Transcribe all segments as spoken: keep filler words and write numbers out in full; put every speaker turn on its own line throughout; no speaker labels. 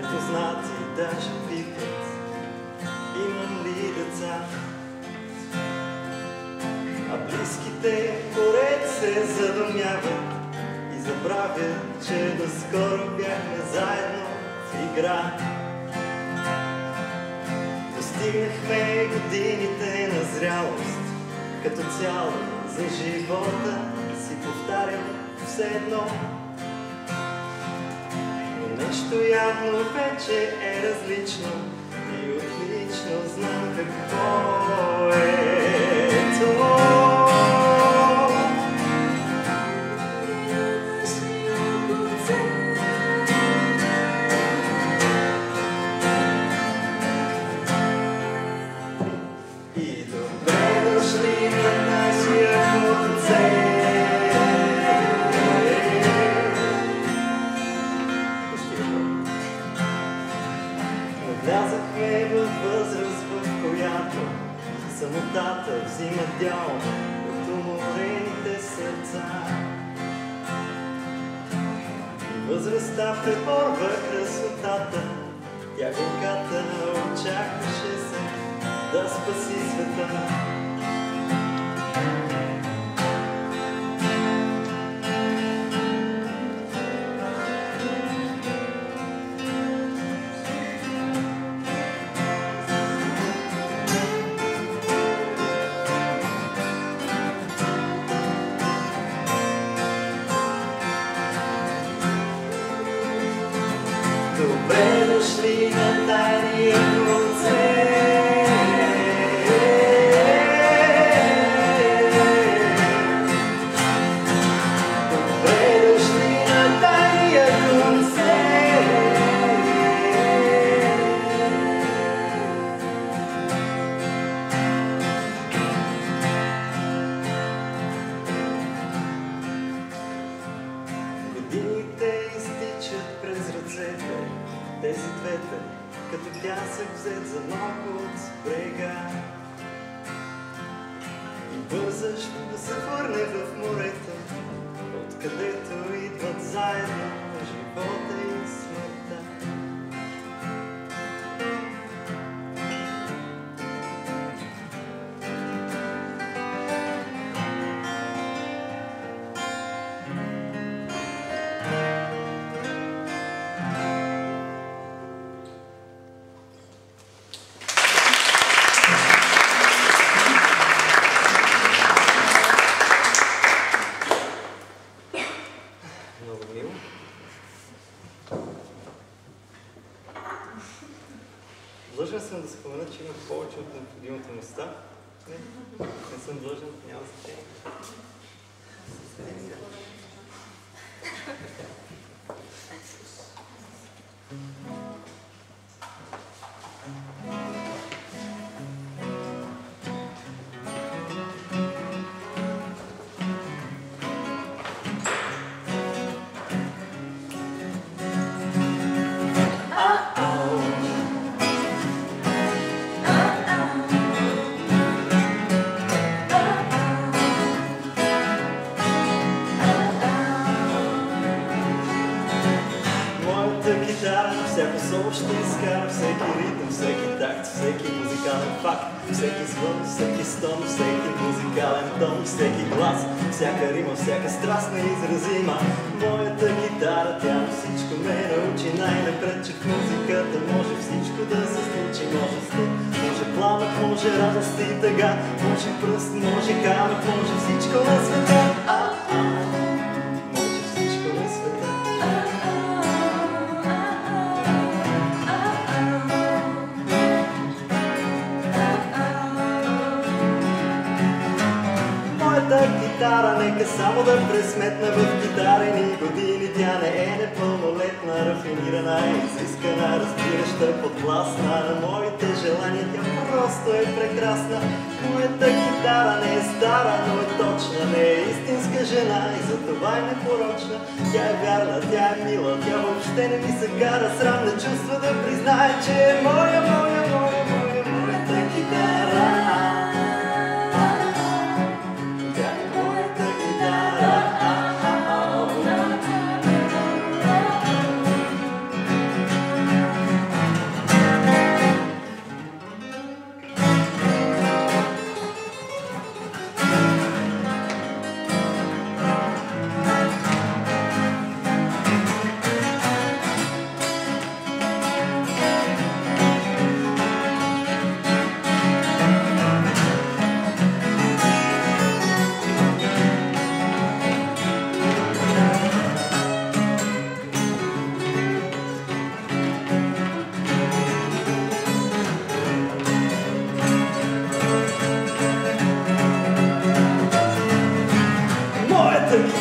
познати даже питат, имам ли деца. А близките поред се задумяват и забравят, че доскоро бяхме заедно в игра. Достигнахме годините на зрялост, като цяло за живота си повтарям все едно. Но нещо явно вече е различно и отлично знам какво е то. Влязахме във възраст, в която самотата взима дял от уморените сърца. И възрастта преборва красотата, тя горката очакваше се да спаси света. Добре дошли на тайния концерт. Добре дошли на тайния концерт. Годините изтичат през ръцете, тези двете, като пясък взет за малко от брега. И бързаш да се върне в морето, откъдето идват заедно живота и смъртта. Много мило. Длъжен съм да спомена, че има повече от необходимите места. Не, не съм длъжен, няма значение. Всяко соло ще изкара, всеки ритъм, всеки такт, всеки музикален факт, всеки звън, всеки стон, всеки музикален тон, всеки глас, всяка рима, всяка страст неизразима. Моята гитара, тя всичко ме научи най-напред, че в музиката може всичко да се случи. Може студ, може пламък, може радост и тъга, може пръст, може камък, може всичко на света. Може всичко на света. Гитара, нека само да пресметна в гитарени години. Тя не е непълнолетна, рафинирана, изискана, разбираща, подвластна на моите желания. Тя просто е прекрасна. Моята гитара не е стара, но е точна, не е истинска жена и затова е непорочна. Тя е вярна, тя е мила, тя въобще не ми се кара. Срам не чувства да признае, че е моя, моя, моя, моя, моята гитара.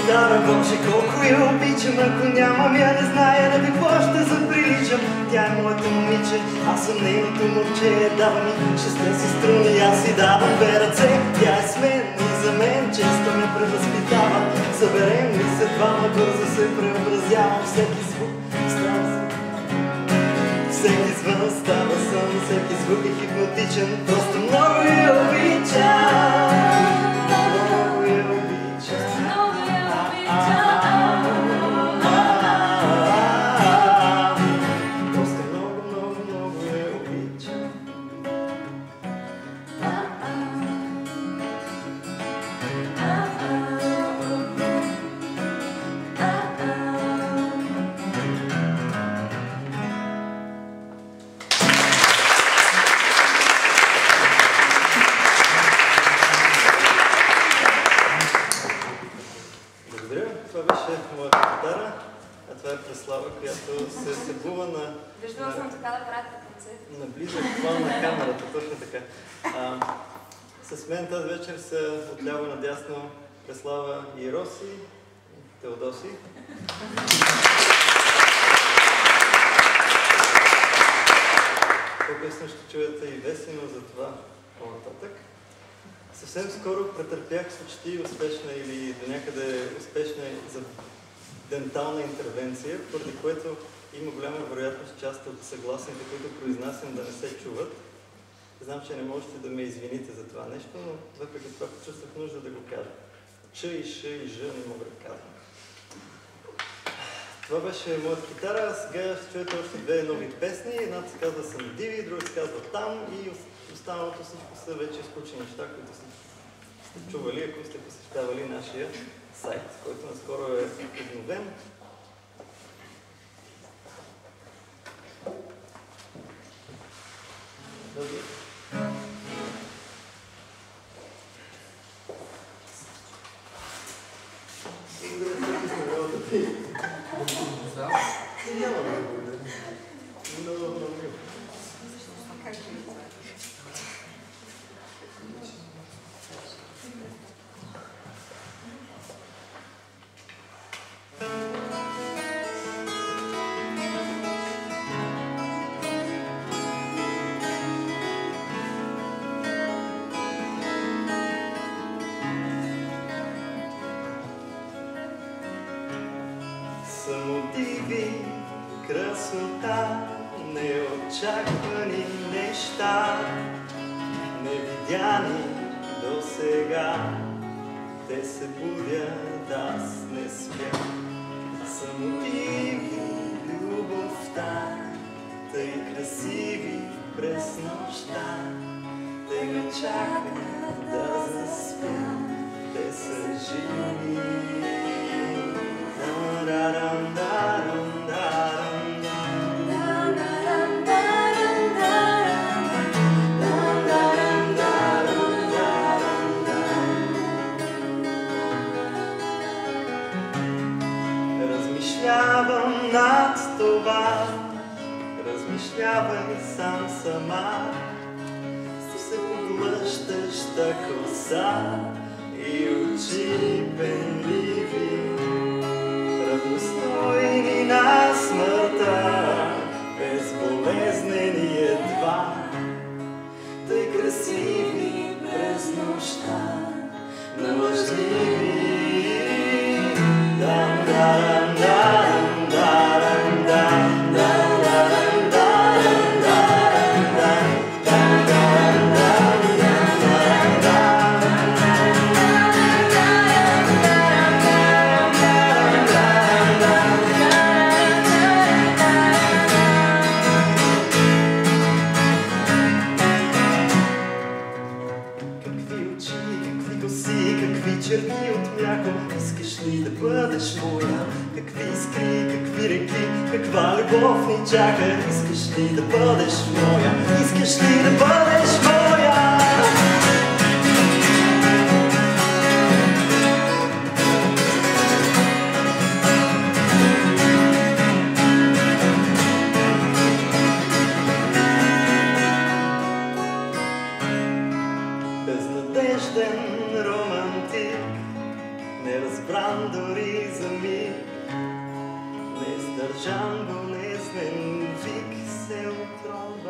гитара, Боже, колко я обичам. Ако нямам я, не зная на какво ще заприличам. Тя е моето момиче, аз съм нейното момче. Дава ми шестте си струни, аз си давам две ръце. Тя е с мен и за мен често ме превъзпитава. Съберем ли се двама, бързо се преобразявам. Всеки звук става съм, всеки звън става сън, всеки звук е хипнотичен. Просто много я обичам.
Виждала съм така да правят на концерт.
Наблизо план на камерата, точно така. А, с мен тази вечер са отляво надясно Преслава и Роси, Теодоси. По-късно ще чуете и Весено за това по-нататък. Съвсем скоро претърпях почти успешна или до някъде успешна за дентална интервенция, поради което има голяма вероятност част от съгласните, които произнасям, да не се чуват. Знам, че не можете да ме извините за това нещо, но въпреки това почувствах нужда да го кажа. Ч и Ш и Ж не мога да казвам. Това беше моята китара, а сега ще чуете още две нови песни. Едната се казва Съм диви, друга се казва Там и останалото всичко са вече изключени неща, които сте чували, ако сте посещавали нашия сайт, който наскоро е обновен. Добре. Самодиви, красота, неочаквани неща, невидяни до сега, те се будят, аз не спя. Самодиви, любовта, тъй красиви през нощта, те ме чакат да заспя, те са живи. Размишлявам над това, размишлявай сам сама, с все поглъщаща коса и очи пенливи, равностойни на смъртта, безболезнени едва, тъй красиви през нощта, налъжливи. Дам, дарам, дарам, дарам, дам, дарам, дарам, дарам, дам, дарам, дарам, дарам, какви очи, какви коси, какви черни от мляко, искаш ли да бъдеш моя? Какви искри, какви реки, каква любов ни чака, искаш ли да бъдеш моя? Искаш ли да бъдеш моя? Безнадежден романтик, неразбран сам дори за миг. Неиздържан болезнен вик се отроба.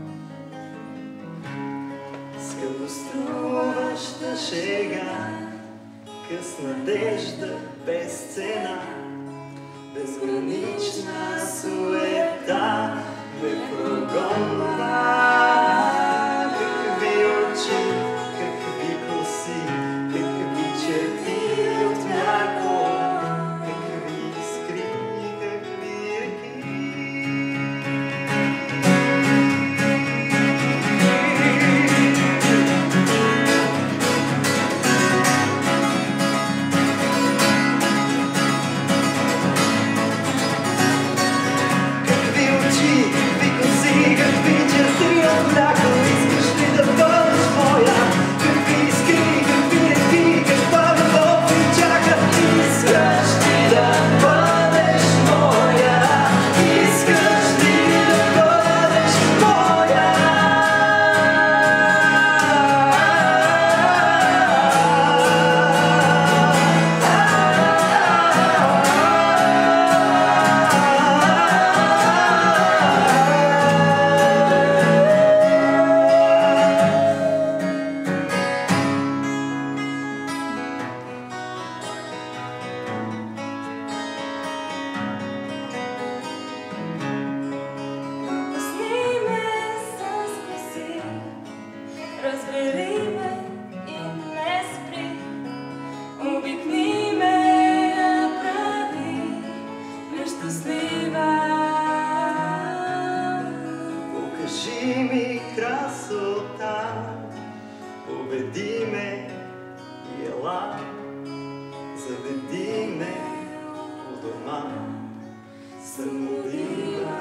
Скъпоструваща шега, къс надежда без цена, безгранична суета ме прогонва. Какви очи, какви коси, какви черти от мляко, какви искри, какви реки. Какви очи, какви коси, какви черти от мляко, искаш ли да бъдеш моя? Какви искри, какви реки, каква любов ни чака? Искаш ли да бъдеш моя? Искаш ли да бъдеш моя?
Пусни ме с коси, разбери ме и не спри. Обикни ме, направи ме щастлива.
Покажи ми красота, убеди ме и ела, заведи ме у дома, самолива.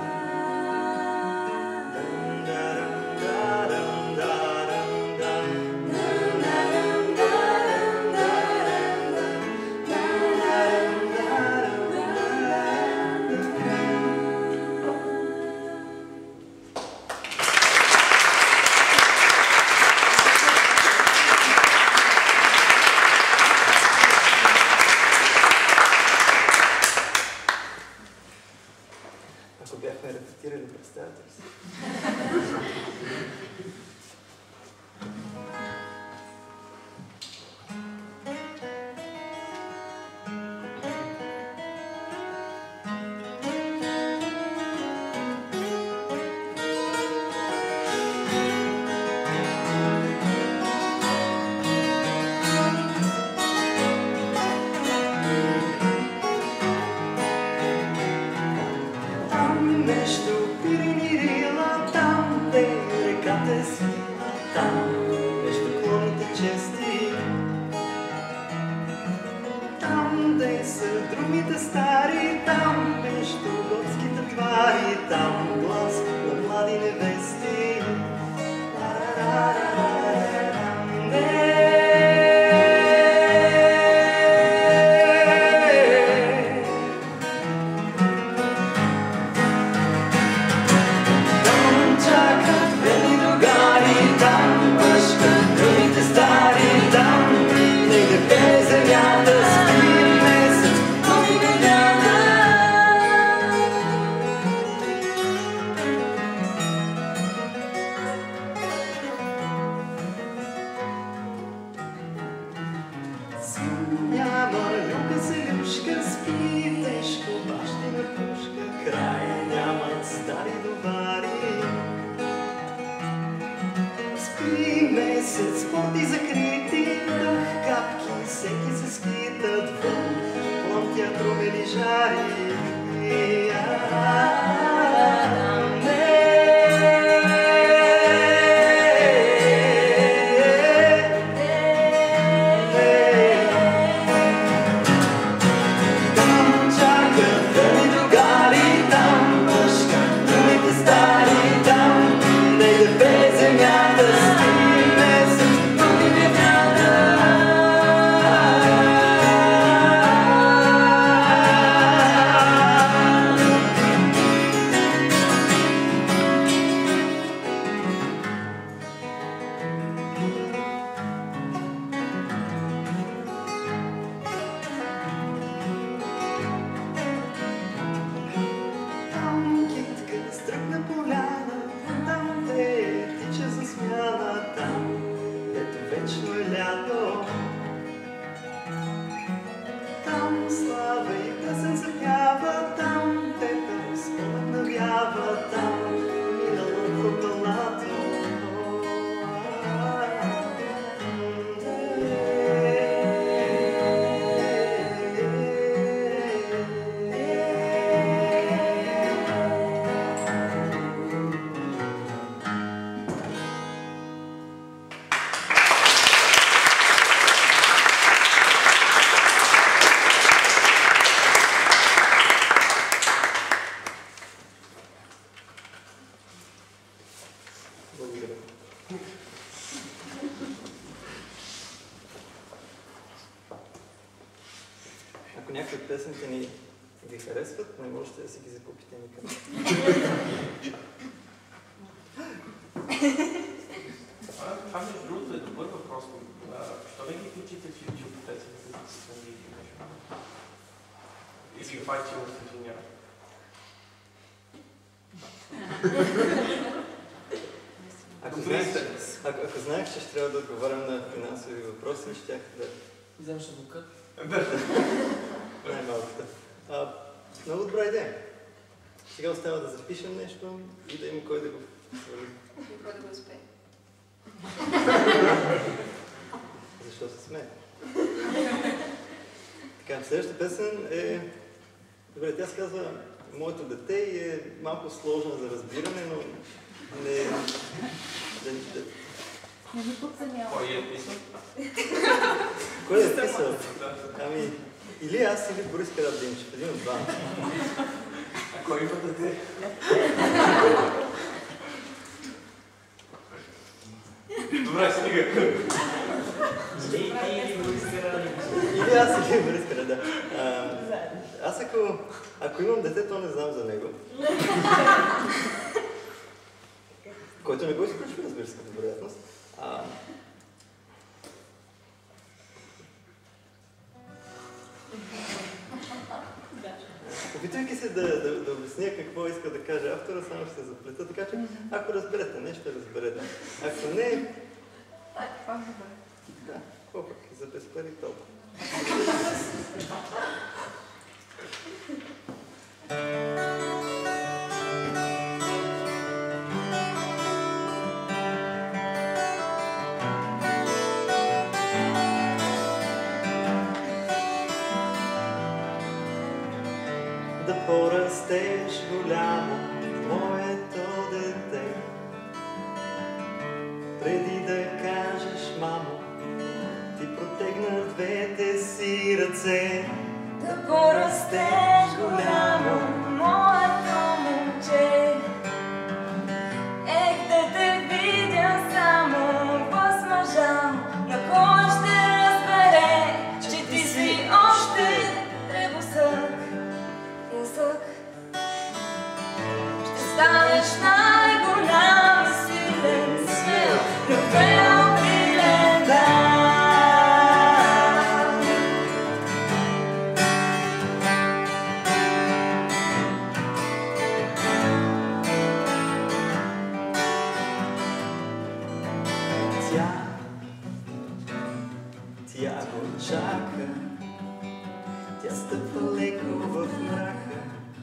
Ако бяхме репетирали, представете ли си? Там между Пиренирила, там де реката е сина, там между клоните чести, там де са другите стари, там между горските твари, там глас на млади невести. Там чакат бели другари, там пъшкат другите стари, там негде земята спи месец, този годята. Сън няма, люка се люшка, спи тежко, бащина пушка, край нямат стари довари. Спи месец, порти закрити, дъх капки, всеки се скитат вън, плъмтят румени жари. Там чакат бели другари, там пъшкат другите стари, там негде земята спи месец, други вятъра. игра. Ако някои от песните ни ги харесват, не можете да си ги закупите никъде.
Това между другото е добър въпрос. Що не ги включите в YouTube песните, за да се види нещо? Или в iTunes дефинира?
Ако знаех, ако, ако знаех, че ще трябва да отговарям на финансови въпроси, щях да...
Вземеш адвокат?
Най-малкото. Много добра идея. Сега остава да запишем нещо и да има кой да го свали.
И кой да го успее.
Защо се смее? Така, следващата песен е... Добре, тя се казва Моето дете и е малко сложна за разбиране, но не... Не, не...
Кой е писал?
Кой е писал? Ами, или аз, или Борис Карадимчев. Един от два.
А кой има дете? Добре, стига.
Или аз, или Борис Карадимчев. Аз ако, ако имам дете, то не знам за него. Който не го изключва, разбира се, като вероятност. А... Опитвайки се да, да, да обясня какво иска да каже автора, само ще се заплета, така че ако разберете нещо, разберете. Ако не... Да, какво пък, за без пари толкова. Да порастеш голямо, моето дете, преди да кажеш, мамо, ти протегна двете си ръце.
Да порастеш голямо, моето момче. Ех, да те видя само възмъжам, но кой ще разбере, че ти си още дребосък. Язък. Ще станеш най-голям и силен, смел, любел, брилен дан.
Тя, тя го чака, тя стъпва леко в мрака,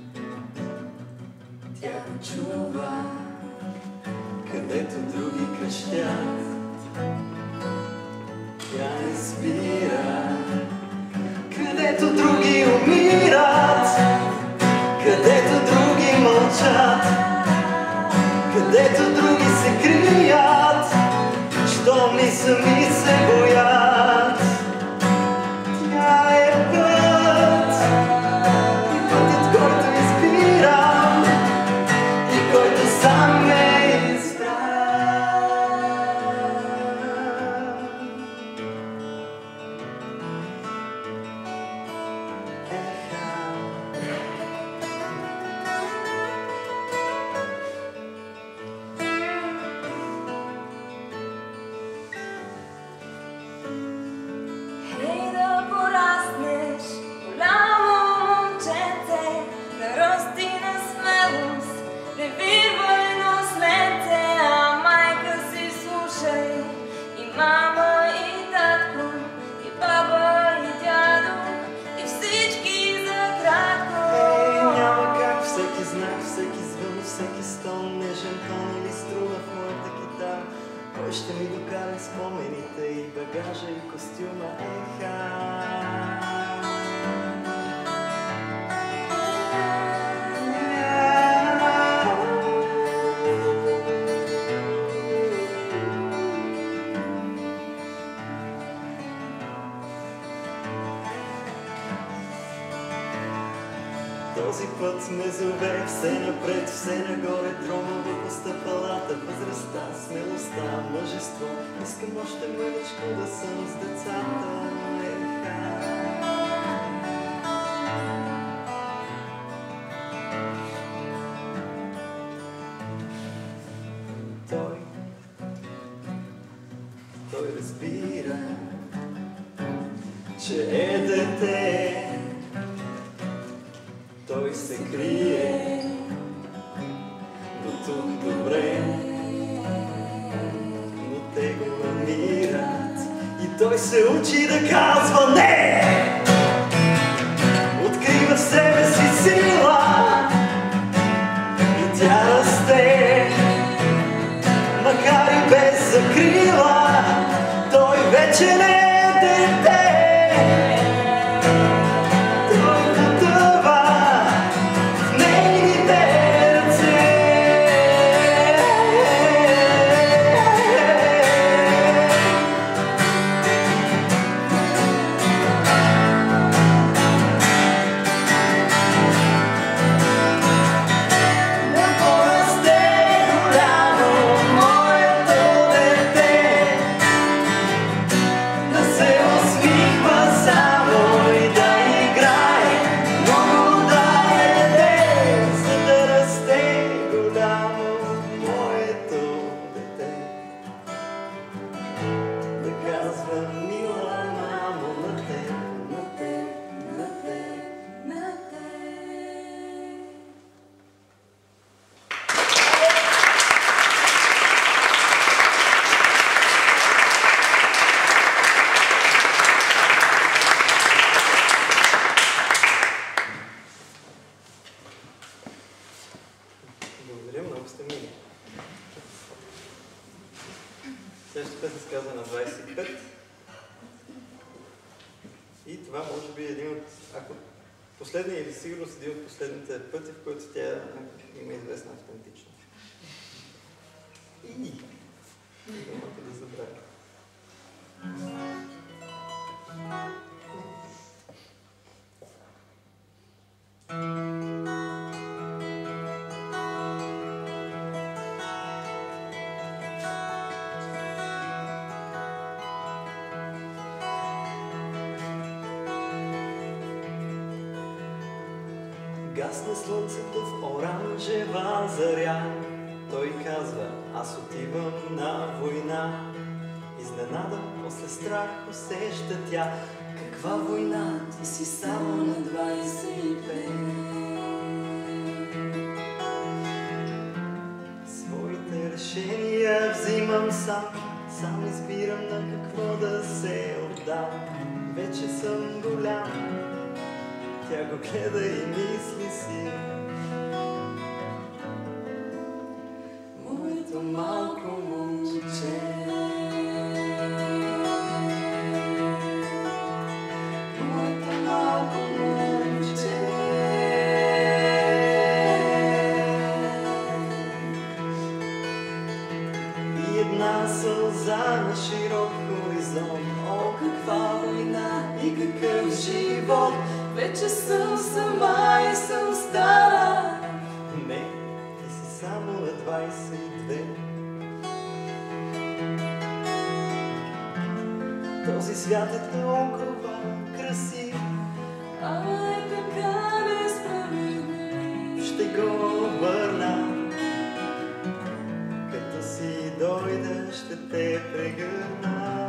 тя го чува, където други крещят. Тя не спира, където други умират, където други мълчат, където други се крият, щом и сами се боят. Тя е път, и пътят, който избирам, и който сам ме избра.
Хей да пораснеш, голямо момченце, на ръст и на смелост, не вирвай нос ленце, а майка си слушай, и мама, и татко, и баба, и дядо, и всички за кратко.
Ей, няма как всеки знак, всеки звън, всеки стон, нежен тон или струна в моята китара. Кой ще ми докара спомените и багажа и костюма, еха. Този път ме зове все напред, все нагоре, тромава по стъпалата, възрастта, смелостта, мъжество. Искам още мъничко да съм с децата. Той, той разбира, че е дете. Той се крие до тук добре, но те го намират и той се учи да казва не. Открива в себе си сила и тя расте, макар и без закрила. Той вече не е дете. Следващата песен се казва на двайсет и пет. И това може би е един от, ако последния или сигурно един от последните пъти, в който тя има известна автентичност. И малко да забравя. Гасне слънцето в оранжева заря. Той казва, аз отивам на война. Изненада, после страх усеща тя. Каква война? Ти си само на двайсет и пет. Своите решения взимам сам. Сам избирам на какво да се отдам. Вече съм голям. Тя го гледа и мисли си. Моето малко момче. Моето малко момче. И една сълза на широк хоризонт. О, каква война и какъв живот. Вече съм сама и съм стара. Не, ти си само на двайсет и две. Този свят е толкова красив. Ай, така несправедлив. Ще го върна. Като си дойда, ще те прегърна.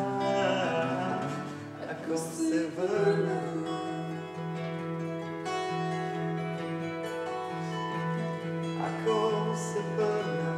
Ако се върна. Ако се върна.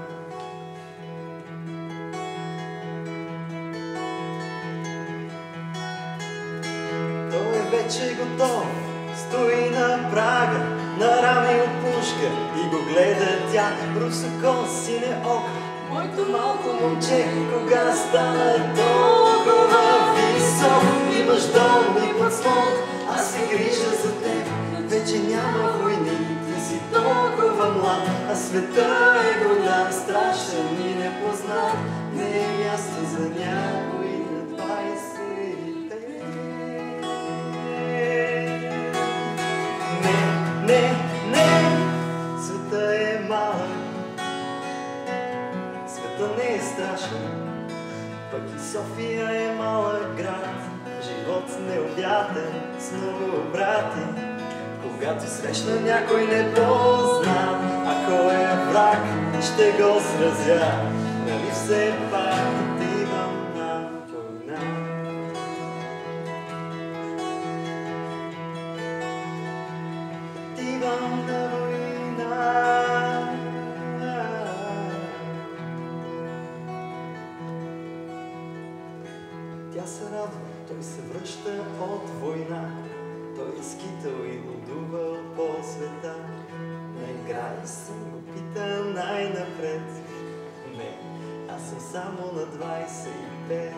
Той е вече готов, стои на прага, на рами от пушка и го гледа тя. Русокосине ок, моето малко момче, кога стана толкова висок. Имаш дом и подслон, аз се грижа за теб, вече няма войни. Си толкова млад, а света е голям, страшен и непознат. Не е място за някой на двайсет и пет. Не, не, не. Пък и София е малък град, живот необятен с много брати. Когато срещна някой непознат, ако е враг, ще го сразя. Нали все пак отивам на война? Отивам на война. Тя се радва, той се връща от война. Той е скитал и лудувал по света. Наиграй съм го пита най-напред. Не, аз съм само на двайсет и пет.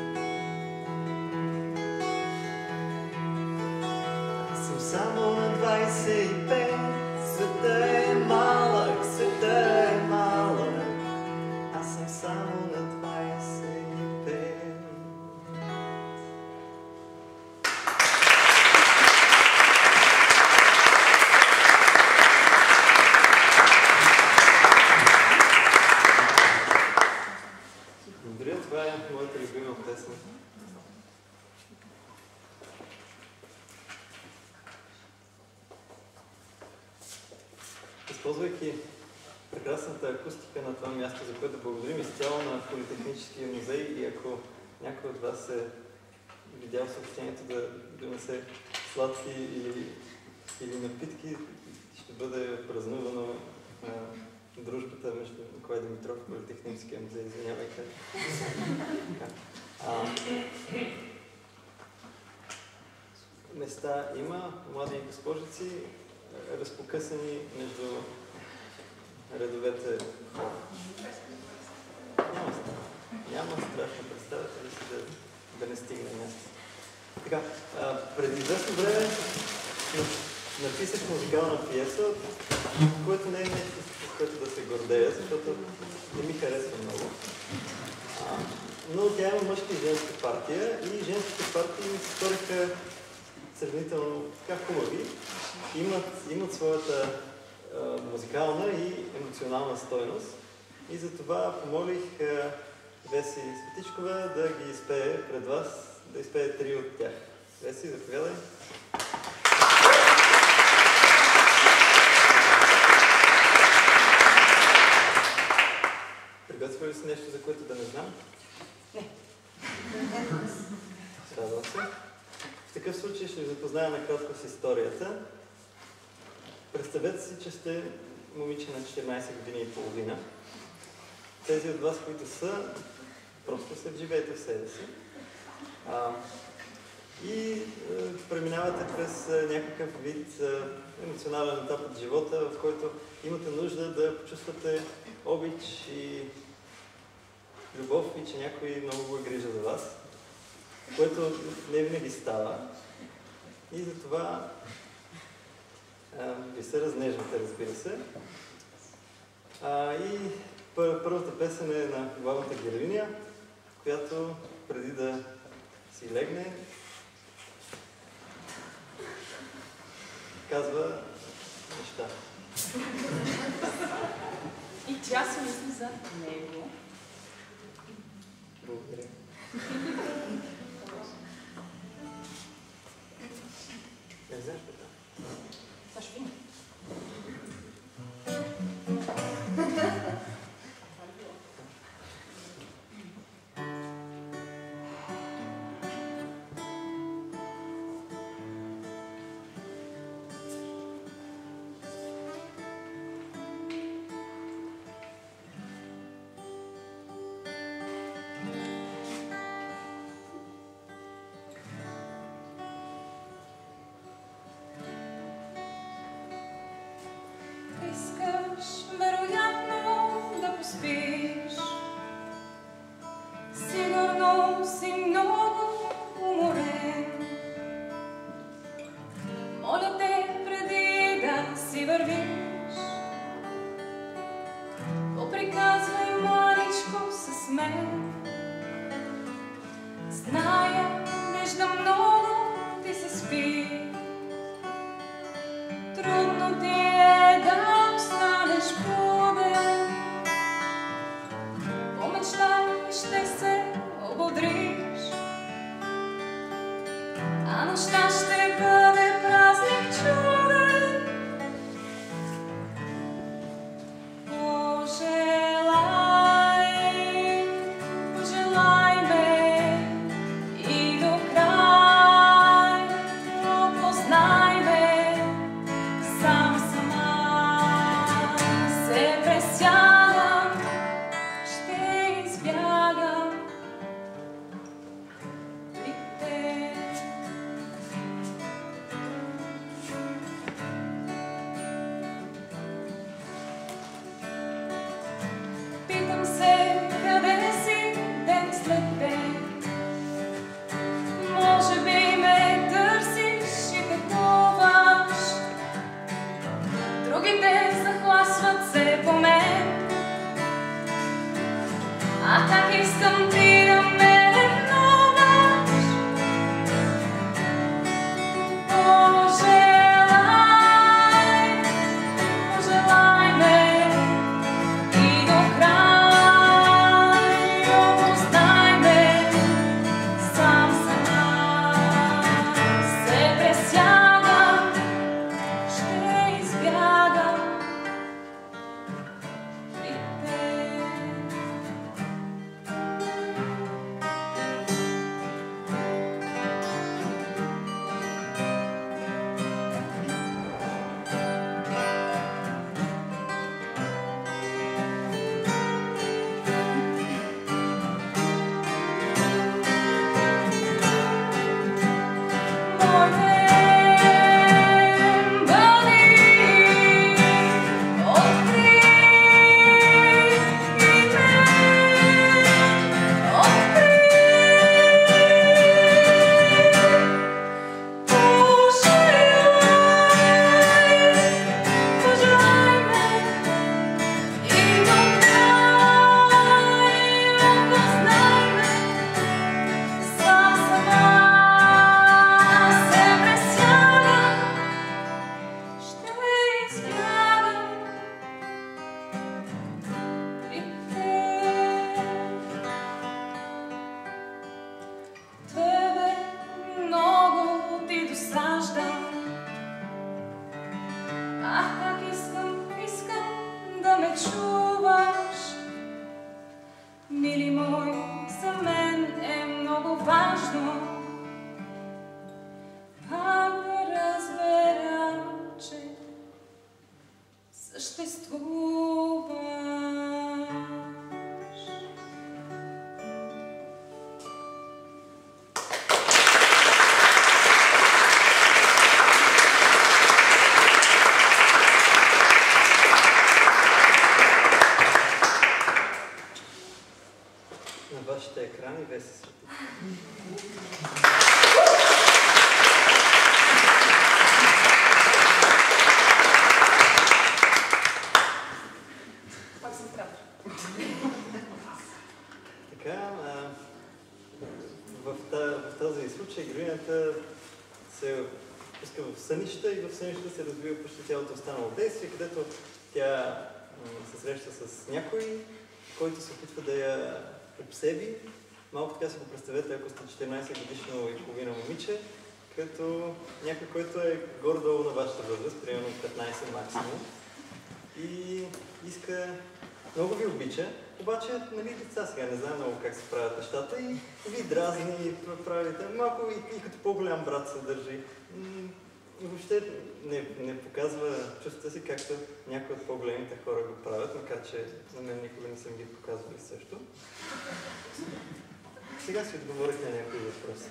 Аз съм само на двайсет и пет. Света е малък, света е малък. Аз съм само на двайсет и пет. Това е моята любима песен. Използвайки прекрасната акустика на това място, за което благодарим изцяло на Политехническия музей, и ако някой от вас е видял съобщението да донесе сладки или, или напитки, ще бъде празнувано а, дружбата между Николай Димитров и Политехническия музей. Извинявайте. А, места има, млади госпожици, разпокъсани между редовете хора. Няма, няма страшно, представете ли си да, да не стигне място. Така, а, преди известно време написах музикална пиеса, което не е нещо, с което да се гордея, защото не ми харесва много. А, но тя има мъжка и женска партия и женските партии ми се сториха сравнително така хубави. Имат, имат своята а, музикална и емоционална стойност. И затова помолих а, Веси Светичкова да ги изпее пред вас, да изпее три от тях. Веси, заповядай. Приготвили ли си нещо, за което да не знам?
Не.
Радвам се. В такъв случай ще ви запозная накратко с историята. Представете си, че сте момиче на четиринайсет години и половина. Тези от вас, които са, просто се вживеете в себе си. А, и е, преминавате през е, някакъв вид е, емоционален етап от живота, в който имате нужда да почувствате обич и любов и че някой много го грижа за вас, което не винаги става. И затова а, ви се разнеждате, разбира се. А, и пър, първата песен е на главната героиня, която преди да си легне, казва неща.
И тя се мисли за него.
Благодаря. Не знаеш ли това?
Саш Вин.
Искаш, вероятно, да поспиш. Сигурно си много уморен. Моля те, преди да си вървиш, поприказвай маничко с мен. Зная, виждам много ти се спи. Трудно ти е да останеш буден. Помечтай, ще се Нощта ще бъде празник чуден. Пожелай, пожелай ме и до край опознай ме. Сам сама се пресягам, ще избягам при теб. Питам се, къде си ден след ден? Може би ме търсиш и пътуваш. Другите захласват се по мен. А как искам ти да ме ревнуваш. Пожелай, пожелай ме и до край опознай ме. Сам сама се пресягам, ще избягам при теб. Ах, как искам, искам да ме чуваш. Мили мой, за мен е много важно пак да разбера, че съществуваш.
На вашите екрани Веси Свети.
Пак съм трябва.
Така, а, в, та, в този случай героинята се пуска в сънища и в сънища се развива почти цялото останало действие, където тя м, се среща с някой, който се опитва да я обсеби. Малко така си го представете, ако сте четиринайсет годишно и половина момиче, като някой, който е горе-долу на вашата възраст, примерно петнайсет максимум. И иска, много ви обича, обаче, нали, деца сега не знам много как се правят нещата и ви дразни, и правите малко и, и като по-голям брат се държи. И въобще не, не показва чувствата си, както някои от по-големите хора го правят, макар че на мен никога не съм ги показвали също. Сега си отговорих на някои въпроси.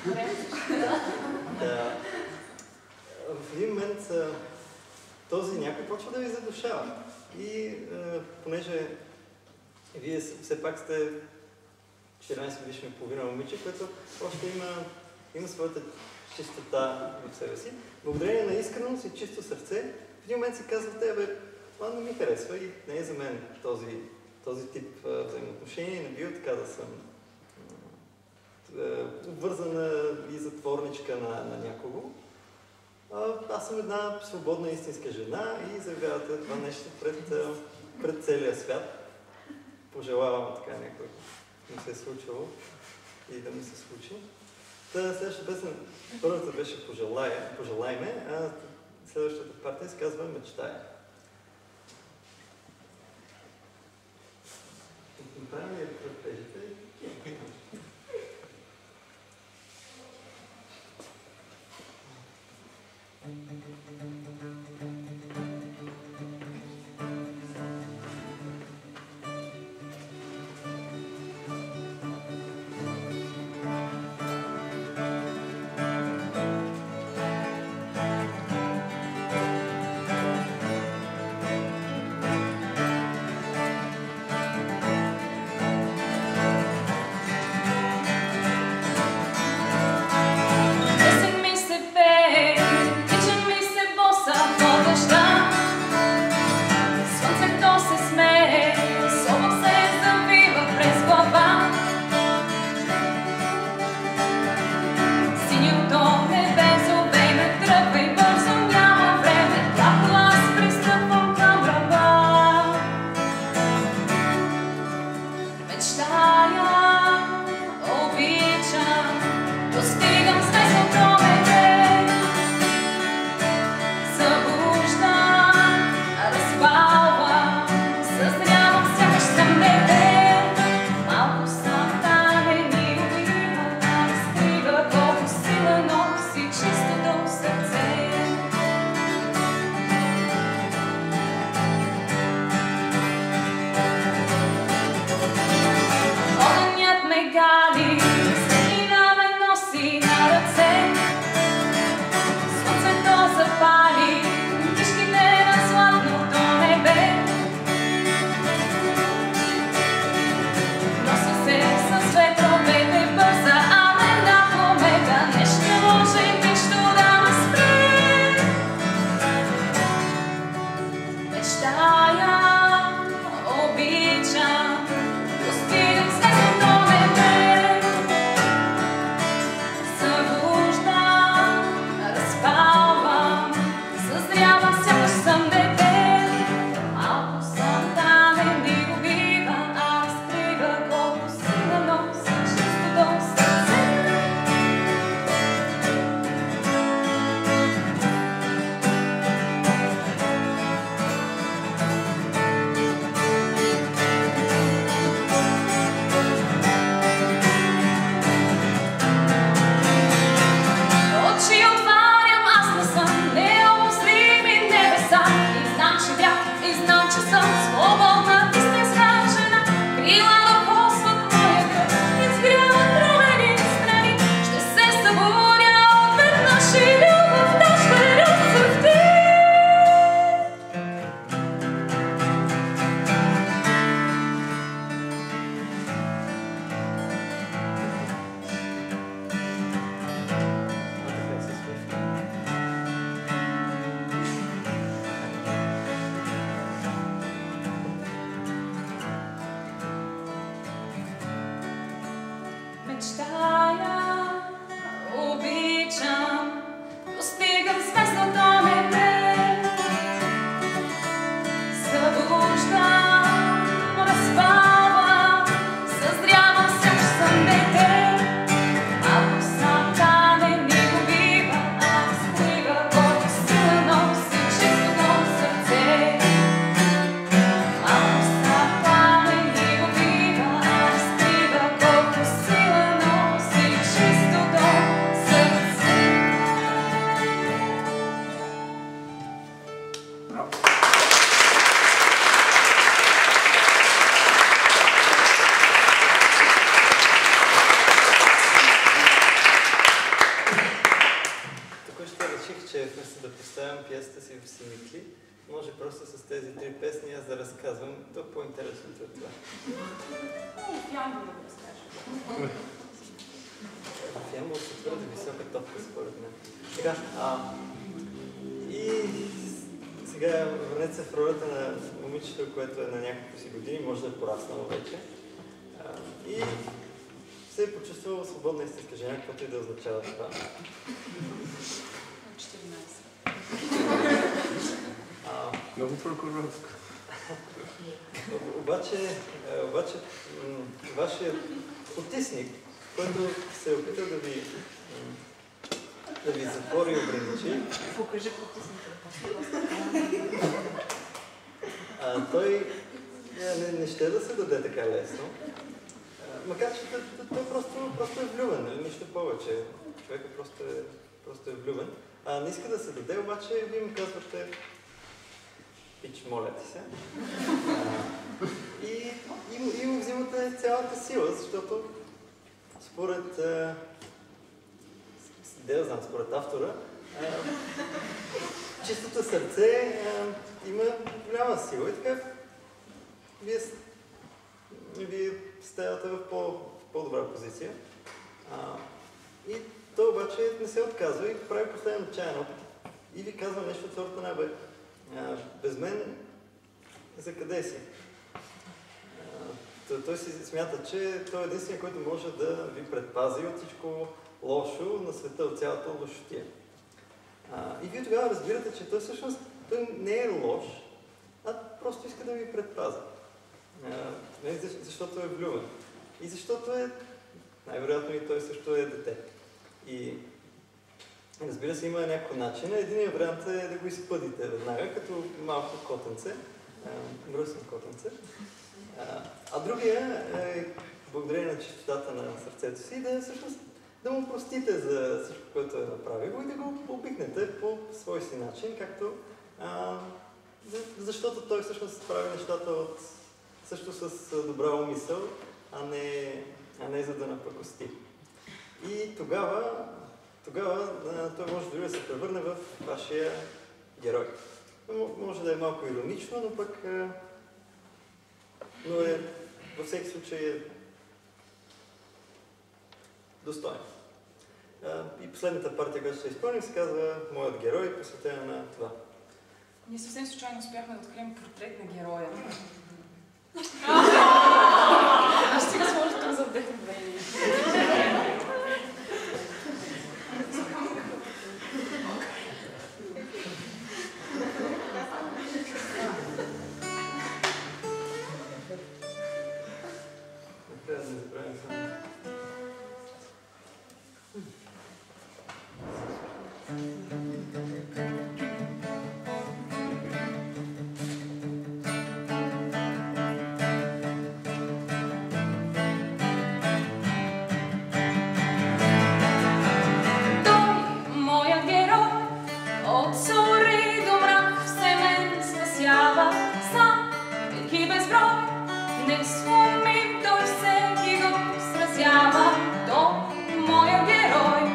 Да. В един момент този някой почва да ви задушава. И понеже вие все пак сте четиринайсет годишни и половина момиче, което още има, има своята чистота в себе си. Благодарение на искреност и чисто сърце, в един момент си казвате, бе, това не ми харесва и не е за мен този, този тип а, взаимоотношения. Не бива така да съм а, обвързана и затворничка на, на някого. А, аз съм една свободна истинска жена и заявявате това нещо пред, а, пред целия свят. Пожелавам така някой ми се е случило и да ми се случи. Та следващата песен, първата беше Пожелай, Пожелай ме, а следващата партия се казва Мечтая. Направим ли трапежите? Може просто с тези три песни аз да разказвам, то по-интересното е това.
Фиамбо да го разкажа.
Фиамбо се твърде висока топка, според мен. Сега, а, и сега върнете се в ролята на момичето, което е на няколко си години, може да е пораснало вече. А, и се е почувствала свободна истинска жена, каквото и да означава това.
четиринайсет.
Много прокурорско.
Обаче, обаче вашият потисник, който се е опитал да ви, да ви затвори и ограничи.
Покажи потисната.
А, той не, не ще да се даде така лесно. А, макар че той, той просто, просто е влюбен, нали? Нищо повече. Човекът просто е, просто е влюбен. А, не иска да се даде, обаче вие му казвате: пич, моля ти се. А, и, и, му, и му взимате цялата сила, защото според, а, да знам, според автора, а, чистото сърце а, има голяма сила и така вие, вие ставате в по, по-добра позиция. А, и той обаче не се отказва и прави последен отчаян опит и ви казва нещо от сорта на: бе, а, без мен за къде си? А, той, той си смята, че той е единствен, който може да ви предпази от всичко лошо на света, от цялата лошотия. А, и вие тогава разбирате, че той всъщност той не е лош, а просто иска да ви предпази. А, защото е влюбен. И защото е, най-вероятно и той също е дете. И разбира се, има някакъв начин. Единият вариант е да го изпъдите веднага, като малко котенце, мръсно котенце. А, а другия е, благодарение на чистотата на сърцето си, да всъщност да му простите за всичко, което е направил и да го обикнете по свой си начин, както а, защото той всъщност прави нещата от, също с добра умисъл, а не, а не за да напакости. И тогава, тогава а, той може дори да се превърне в вашия герой. Може да е малко иронично, но пък а, но е във всеки случай е достойно. А, и последната партия, която ще изпълним, се казва "Моят герой", посветена на това.
Ние съвсем случайно успяхме да открием портрет на героя. Аз ще го сложа тук за вдъхновение.
Трябва да не забравим само.
Моя герой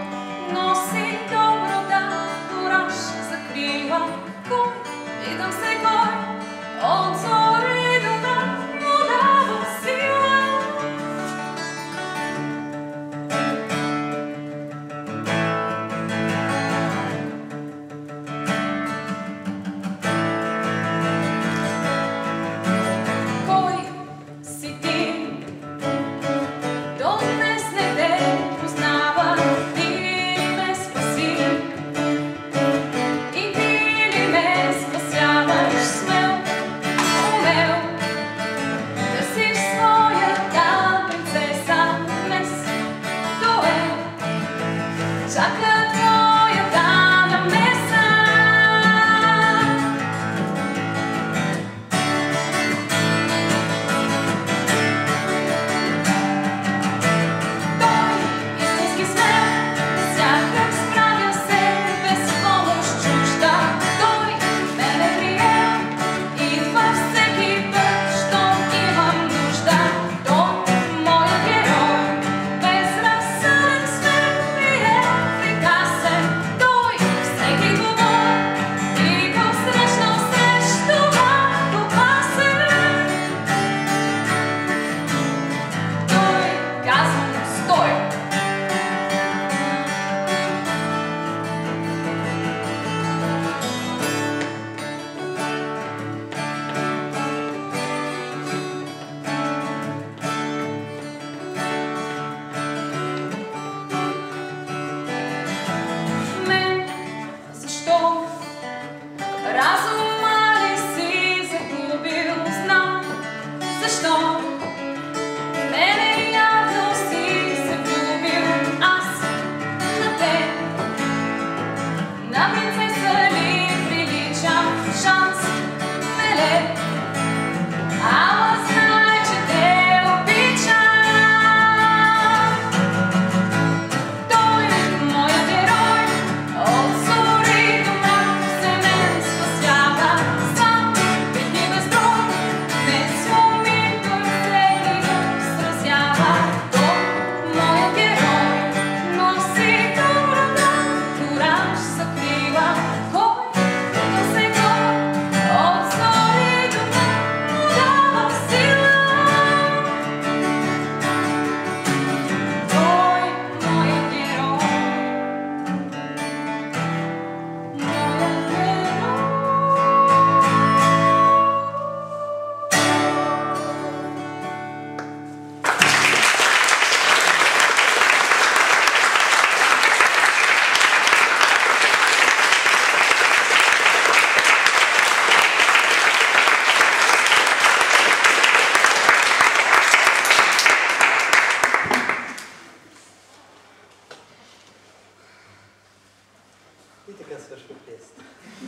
И така свършва пиесата.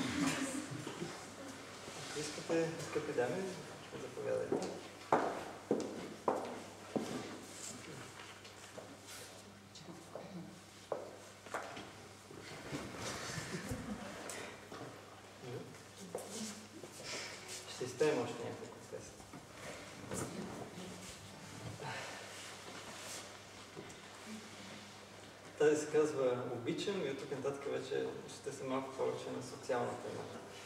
Ако искате, скъпи дами, заповядайте. Ще изпеем още няколко песни. Тази се казва "Обичам" и от тук нататък вече ще се малко повече на социална тема.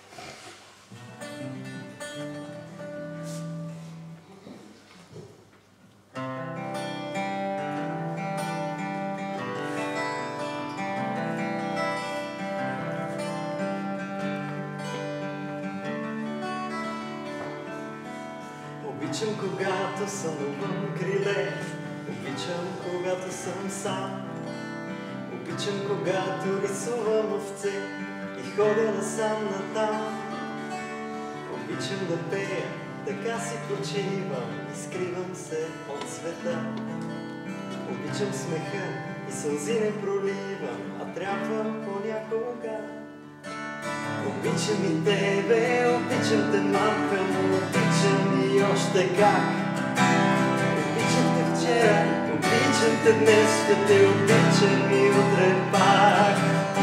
Обичам, когато сънувам криле, обичам, когато съм сам. Обичам, когато рисувам овце и ходя насам натам. Обичам да пея, така си почивам и скривам се от света. Обичам смеха и сълзи не проливам, а трябва понякога. Обичам и тебе, обичам те, мамка му, обичам и още как. Обичам те вчера, обичам те днес, ще те обичам и утре пак.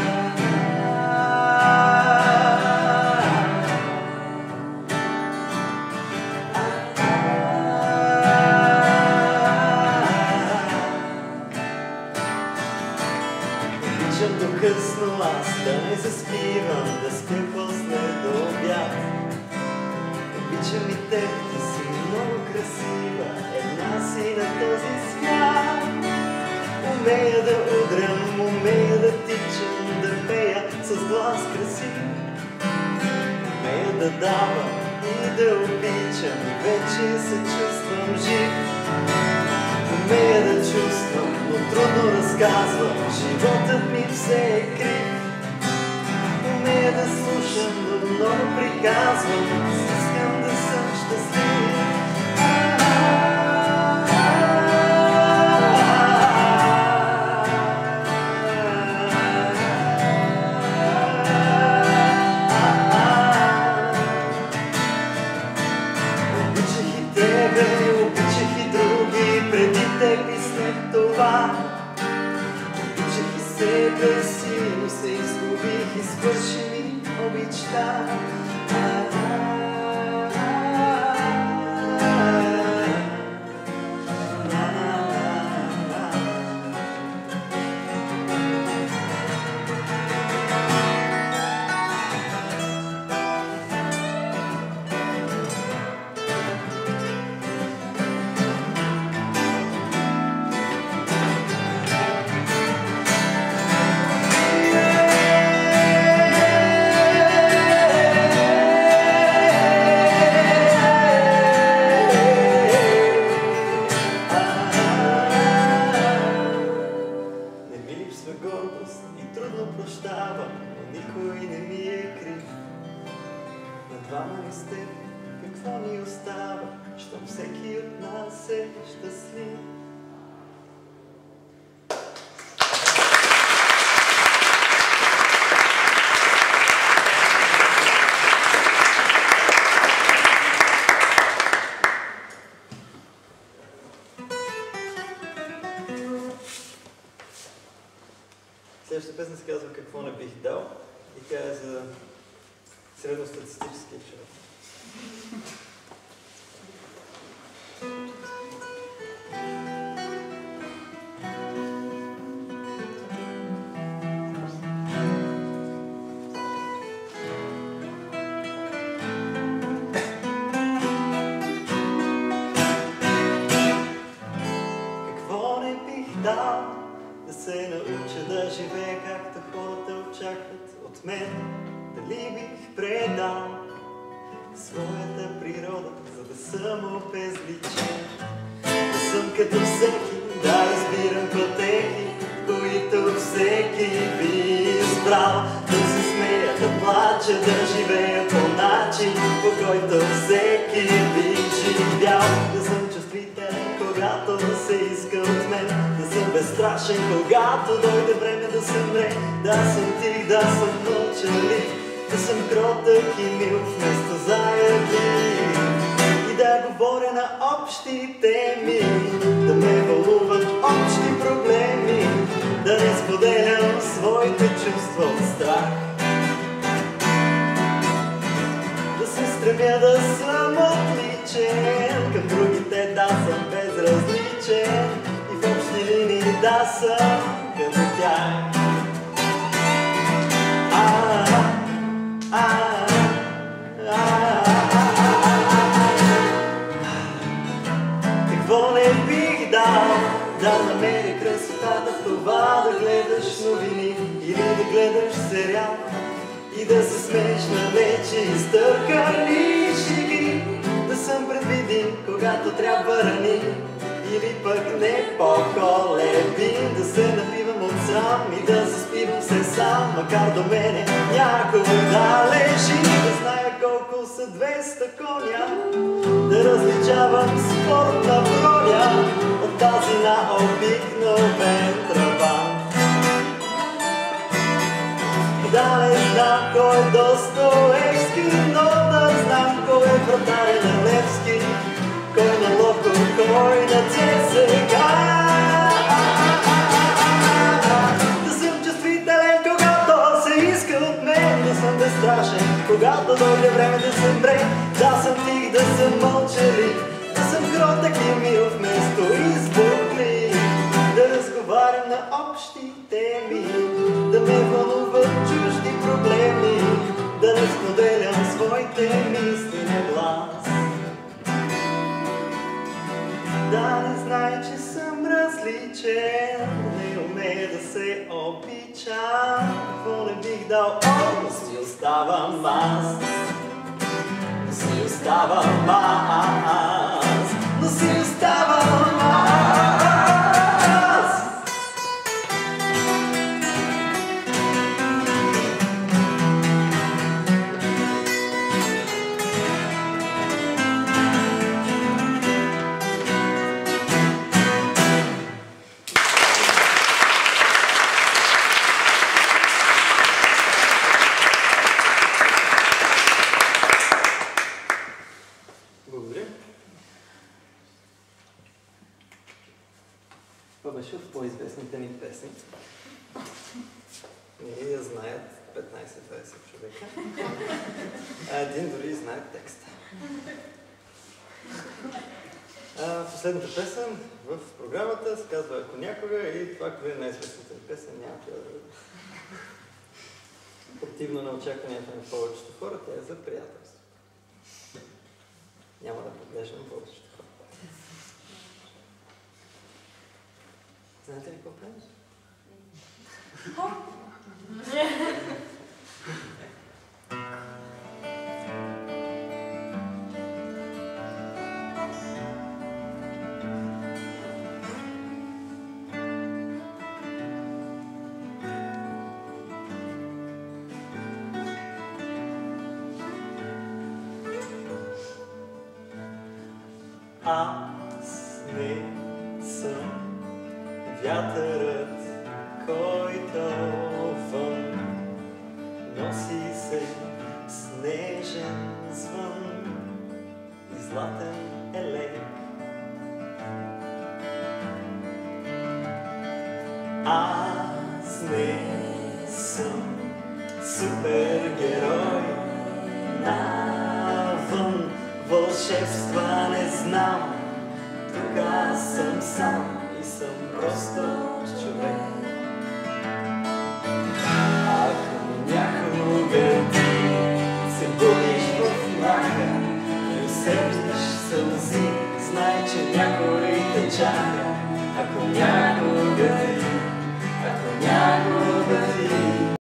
Обичам до късно аз да не заспивам, да спя после до обяд. Обичам и теб, ти си много красива, една си на този свят. Умея да удрям, умея да тичам, да пея с глас красив. Умея да давам и да обичам, и вече се чувствам жив. Умея да чувствам, но трудно разказвам, животът ми все е крив. Умея да слушам, но много приказвам, искам да съм щастлив. Обичах и тебе, обичах и други, преди теб и след това. Обичах и себе си, но се изгубих и свърши ми обичта. Следващата песен се казва "Какво не бих дал" и тя е за средностатистическия човек. Какво не бих дал да се науча да живея както хората очакват от мен. Дали бих предал своята природа, за да съм обезличен. Да съм като всеки, да избирам пътеки, които всеки би избрал. Да се смея, да плача, да живея по начин, по който всеки би живял. Да съм чувствителен, когато се иска от мен, да съм съм безстрашен, когато дойде време да се мре. Да съм тих, да съм мълчалив, да съм кротък и мил вместо заядлив. И да говоря на общи теми, да ме вълнуват общи проблеми, да не споделям своите чувства от страх. Да се стремя да съм отличен, към другите да съм безразличен и в общи линии да съм като тях. А, а, а, какво не бих дал да намеря красотата в това да гледаш новини или да гледаш сериал и да се смееш на вече изтъркани шеги, да съм предвидим, когато трябва рани или пък не по-колебим, да се напивам от срам и да заспивам се сам, макар до мене някой да лежи. Да зная колко са двеста коня, да различавам спортна броня от тази на обикновен трабант. Да не знам кой е Достоевски, но да знам кой е вратаря на Левски, кой на Локо, кой на ЦСКА. Да съм чувствителен, когато се иска от мен, да съм безстрашен, когато дойде време да се мре. Да съм тих, да съм мълчалив, да съм кротък и мил вместо избухлив, да разговарям на общи теми, да ме вълнуват чужди проблеми, да не споделям своите мисли на глас. Да не знае, че съм различен, не умея да се обичам. Какво не бих дал, о, но си оставам аз. Но си оставам аз. Но си оставам аз. Това беше от по-известните ни песни. Не я знаят петнайсет-двайсет човека. А един дори знае текста. А, последната песен в програмата се казва "Ако някога" и това, ако ви е най-известната ни песен, няма да бъде. Противно на очакванията на повечето хора, тя е за приятелство. Няма да поглеждам повечето хора. Знаете ли какво правиш? Аз не съм вятърът, който вън носи се снежен звън и златен елек. Аз не съм супергерой, навън вълшебства не знам. Тук аз съм сам и съм просто човек. Ако някога ти се будиш в мрака и усетиш сълзи, знай, че някой те чака. Ако някой